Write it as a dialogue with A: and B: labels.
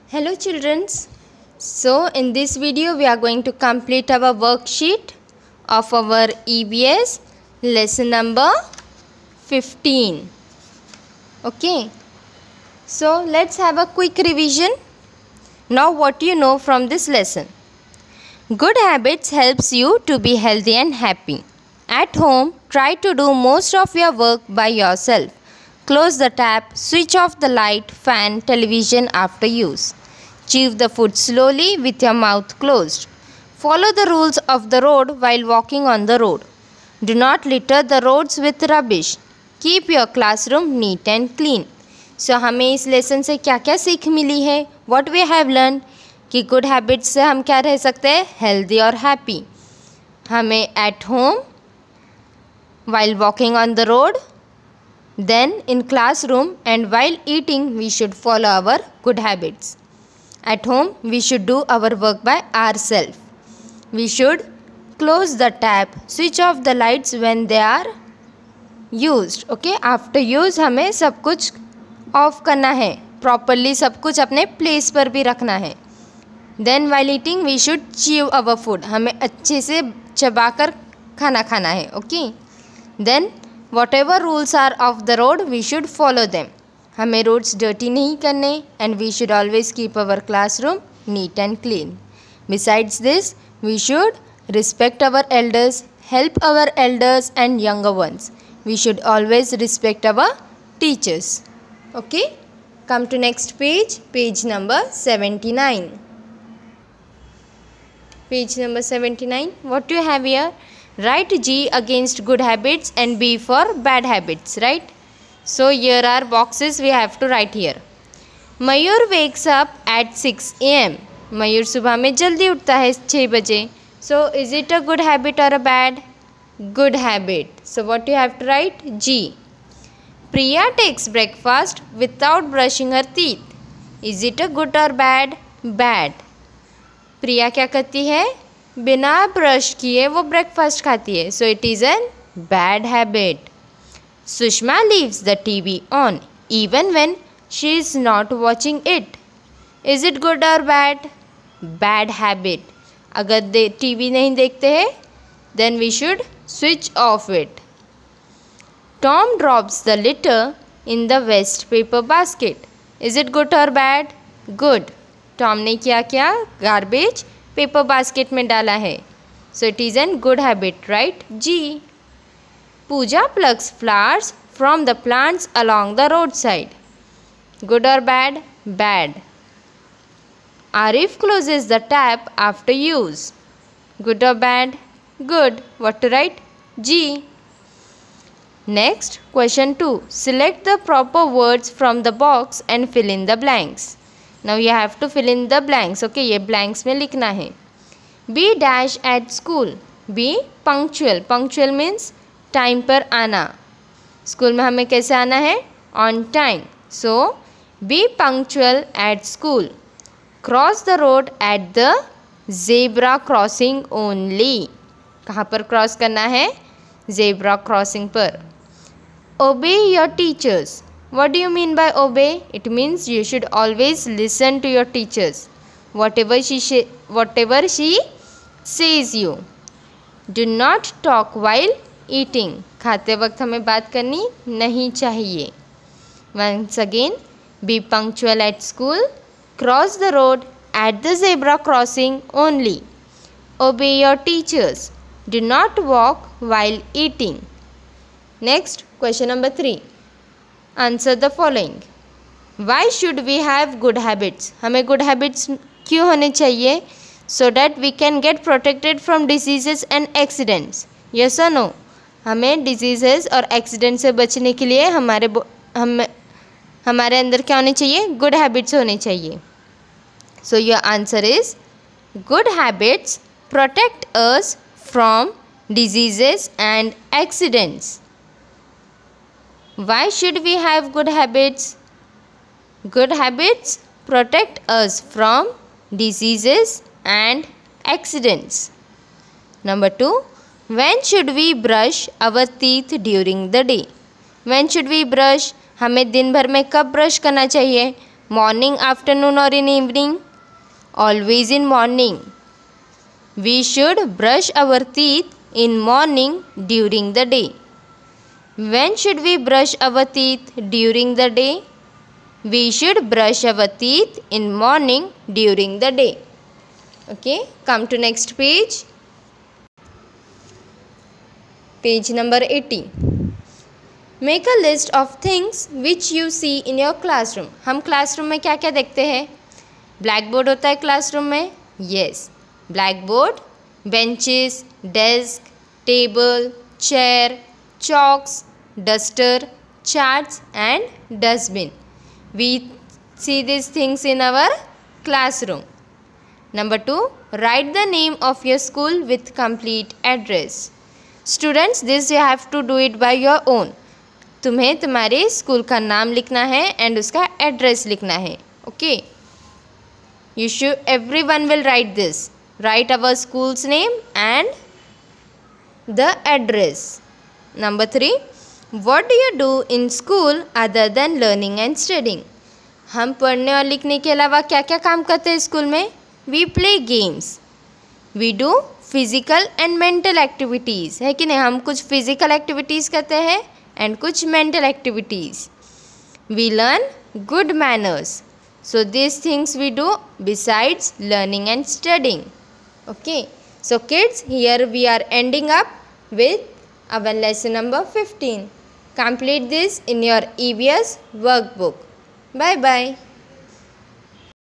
A: Hello children. So in this video we are going to complete our worksheet of our EVS lesson number 15. Okay. So let's have a quick revision. Now what you know from this lesson. Good habits helps you to be healthy and happy. At home, try to do most of your work by yourself. Close the tap, switch off the light, fan, television after use. Chew the food slowly with your mouth closed. Follow the rules of the road while walking on the road. Do not litter the roads with rubbish. Keep your classroom neat and clean. So हमें इस lesson से क्या क्या सीख मिली है? What we have learned कि good habits से हम क्या रह सकते हैं? हेल्दी और हैप्पी. हमें at home, while walking on the road, then in classroom and while eating we should follow our good habits. At home we should do our work by ourselves. We should close the tap, switch off the lights when they are used. Okay, after use हमें सब कुछ of करना है, properly सब कुछ अपने place पर भी रखना है. Then while eating we should chew our food. हमें अच्छे से चबाकर खाना खाना है. Okay. Then whatever rules are of the road we should follow them. हमें roads dirty नहीं करने and we should always keep our classroom neat and clean. Besides this, we should respect our elders, help our elders and younger ones. We should always respect our teachers. Okay, come to next page, page number 79. Page number 79. What do you have here? Write G against good habits and B for bad habits, right? So here are boxes we have to write here. Mayur wakes up at 6 am. Mayur सुबह में जल्दी उठता है 6 बजे. So is it a good habit or a bad? Good habit. So what you have to write? G. Priya takes breakfast without brushing her teeth. Is it a good or bad? Bad. प्रिया क्या करती है? बिना brush किए वो breakfast खाती है. So it is an bad habit. Sushma leaves the TV on even when she is not watching it. Is it good और bad? Bad habit. अगर टीवी नहीं देखते हैं then we should switch off it. Tom drops the litter in the waste paper basket. Is it good और bad? Good. Tom ने क्या garbage paper basket में डाला है. So it is an good habit, right? जी. Pooja plugs flowers from the plants along the road side. Good और bad? Bad. Arif closes the tap after use. Good और bad? Good. What to write? जी. Next, question 2. Select the proper words from the box and fill in the blanks. Now you have to fill in the blanks. Okay, ये blanks में लिखना है. Be dash at school. Be punctual. Punctual means time पर आना. School में हमें कैसे आना है? On time. So be punctual at school. Cross the road at the zebra crossing only. कहाँ पर क्रॉस करना है? Zebra crossing पर. Obey your teachers. What do you mean by obey? It means you should always listen to your teachers. Whatever she says you. Do not talk while eating. खाते वक्त हमें बात करनी नहीं चाहिए. Once again, be punctual at school. Cross the road at the zebra crossing only. Obey your teachers. Do not walk while eating. Next, question number 3. Answer the following. Why should we have good habits? हमें good habits क्यों होने चाहिए? So that we can get protected from diseases and accidents. Yes or no? हमें diseases और accidents से बचने के लिए हमारे अंदर क्या होने चाहिए? Good habits होने चाहिए. So your answer is good habits protect us from diseases and accidents. Why should we have good habits? Good habits protect us from diseases and accidents. Number 2. When should we brush our teeth during the day? When should we brush? हमें दिन भर में कब brush करना चाहिए? Morning, afternoon or in evening? Always in morning. We should brush our teeth in morning during the day. When should we brush our teeth during the day? We should brush our teeth in morning during the day. Okay, come to next page. Page number 80. Make a list of things which you see in your classroom. हम classroom में क्या क्या देखते हैं? Blackboard होता है classroom में? Yes. Blackboard, benches, desk, table, chair, chalks, duster, charts and dustbin. We see these things in our classroom. Number 2. Write the name of your school with complete address. Students, this you have to do it by your own. तुम्हें तुम्हारे school का नाम लिखना है and उसका address लिखना है. Okay, you should everyone will write this. Write our school's name and the address. Number 3. What do you do in school other than learning and studying? हम पढ़ने और लिखने के अलावा क्या क्या काम करते हैं स्कूल में? We play games, we do physical and mental activities. है कि नहीं? हम कुछ फिजिकल एक्टिविटीज़ करते हैं and कुछ mental activities. We learn good manners. So these things we do besides learning and studying. Okay. So kids, here we are ending up with our lesson number 15. Complete this in your EVS workbook. Bye bye.